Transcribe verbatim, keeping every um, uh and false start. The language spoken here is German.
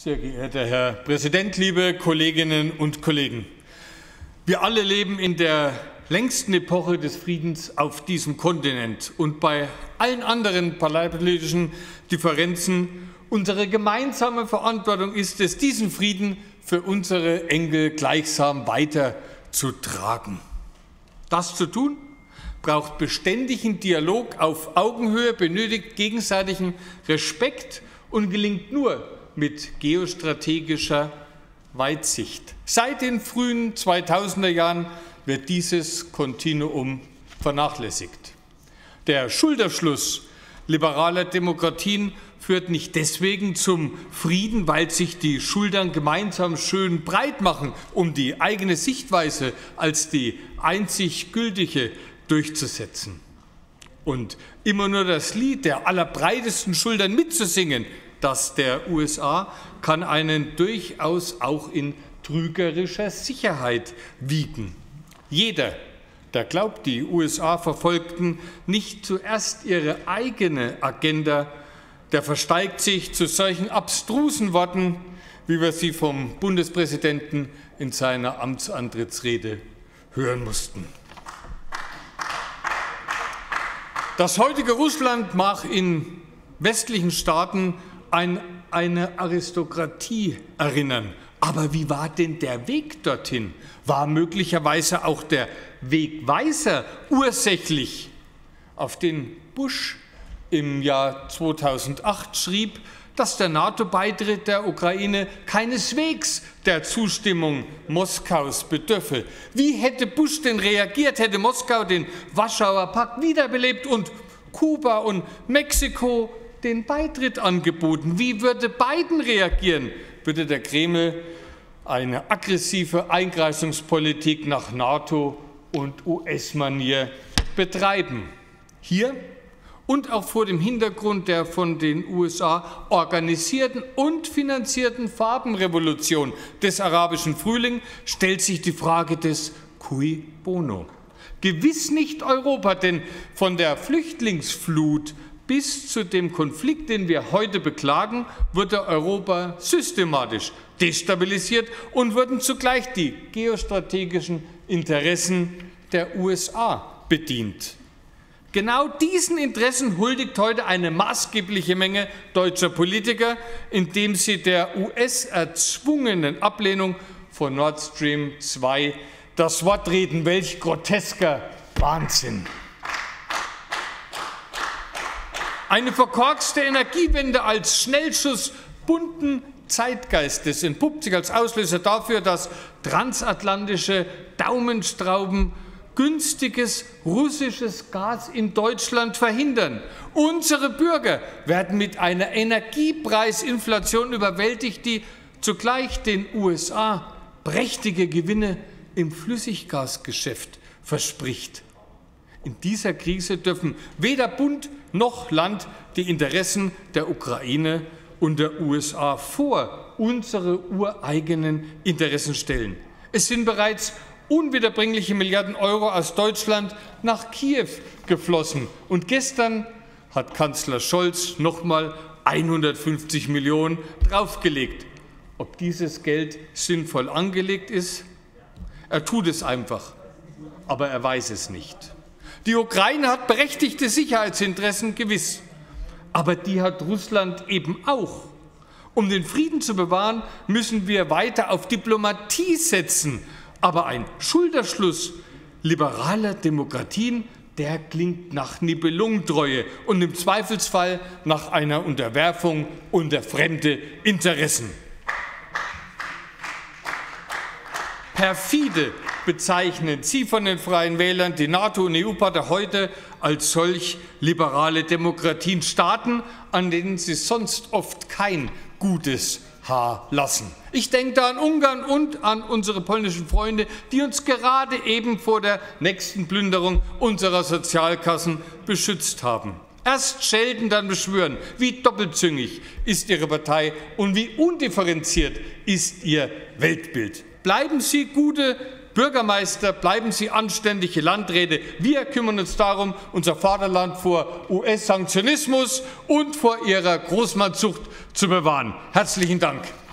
Sehr geehrter Herr Präsident, liebe Kolleginnen und Kollegen! Wir alle leben in der längsten Epoche des Friedens auf diesem Kontinent. Und bei allen anderen parteipolitischen Differenzen unsere gemeinsame Verantwortung ist es, diesen Frieden für unsere Enkel gleichsam weiterzutragen. Das zu tun braucht beständigen Dialog auf Augenhöhe, benötigt gegenseitigen Respekt und gelingt nur mit geostrategischer Weitsicht. Seit den frühen zweitausender Jahren wird dieses Kontinuum vernachlässigt. Der Schulterschluss liberaler Demokratien führt nicht deswegen zum Frieden, weil sich die Schultern gemeinsam schön breit machen, um die eigene Sichtweise als die einzig gültige durchzusetzen. Und immer nur das Lied der allerbreitesten Schultern mitzusingen, das der U S A, kann einen durchaus auch in trügerischer Sicherheit wiegen. Jeder, der glaubt, die U S A verfolgten nicht zuerst ihre eigene Agenda, der versteigt sich zu solchen abstrusen Worten, wie wir sie vom Bundespräsidenten in seiner Amtsantrittsrede hören mussten. Das heutige Russland mag in westlichen Staaten an eine Aristokratie erinnern. Aber wie war denn der Weg dorthin? War möglicherweise auch der Wegweiser ursächlich, auf den Bush im Jahr zweitausendacht schrieb, dass der NATO-Beitritt der Ukraine keineswegs der Zustimmung Moskaus bedürfe? Wie hätte Bush denn reagiert, hätte Moskau den Warschauer Pakt wiederbelebt und Kuba und Mexiko den Beitritt angeboten? Wie würde Biden reagieren? Würde der Kreml eine aggressive Eingreifungspolitik nach NATO- und U S-Manier betreiben? Hier und auch vor dem Hintergrund der von den U S A organisierten und finanzierten Farbenrevolution des arabischen Frühlings stellt sich die Frage des Cui bono. Gewiss nicht Europa, denn von der Flüchtlingsflut bis zu dem Konflikt, den wir heute beklagen, wurde Europa systematisch destabilisiert und wurden zugleich die geostrategischen Interessen der U S A bedient. Genau diesen Interessen huldigt heute eine maßgebliche Menge deutscher Politiker, indem sie der U S-erzwungenen Ablehnung von Nord Stream zwei das Wort reden. Welch grotesker Wahnsinn! Eine verkorkste Energiewende als Schnellschuss bunten Zeitgeistes entpuppt sich als Auslöser dafür, dass transatlantische Daumenstrauben günstiges russisches Gas in Deutschland verhindern. Unsere Bürger werden mit einer Energiepreisinflation überwältigt, die zugleich den U S A prächtige Gewinne im Flüssiggasgeschäft verspricht. In dieser Krise dürfen weder Bund noch Land die Interessen der Ukraine und der U S A vor unsere ureigenen Interessen stellen. Es sind bereits unwiederbringliche Milliarden Euro aus Deutschland nach Kiew geflossen. Und gestern hat Kanzler Scholz noch mal hundertfünfzig Millionen draufgelegt. Ob dieses Geld sinnvoll angelegt ist? Er tut es einfach, aber er weiß es nicht. Die Ukraine hat berechtigte Sicherheitsinteressen, gewiss, aber die hat Russland eben auch. Um den Frieden zu bewahren, müssen wir weiter auf Diplomatie setzen. Aber ein Schulterschluss liberaler Demokratien, der klingt nach Nibelungentreue und im Zweifelsfall nach einer Unterwerfung unter fremde Interessen. Perfide bezeichnen Sie von den Freien Wählern die NATO- und E U-Partner heute als solch liberale Demokratien, Staaten, an denen Sie sonst oft kein gutes Haar lassen. Ich denke da an Ungarn und an unsere polnischen Freunde, die uns gerade eben vor der nächsten Plünderung unserer Sozialkassen beschützt haben. Erst schelten, dann beschwören. Wie doppelzüngig ist Ihre Partei und wie undifferenziert ist Ihr Weltbild. Bleiben Sie gute Bürgermeister, bleiben Sie anständige Landräte. Wir kümmern uns darum, unser Vaterland vor U S-Sanktionismus und vor ihrer Großmannzucht zu bewahren. Herzlichen Dank.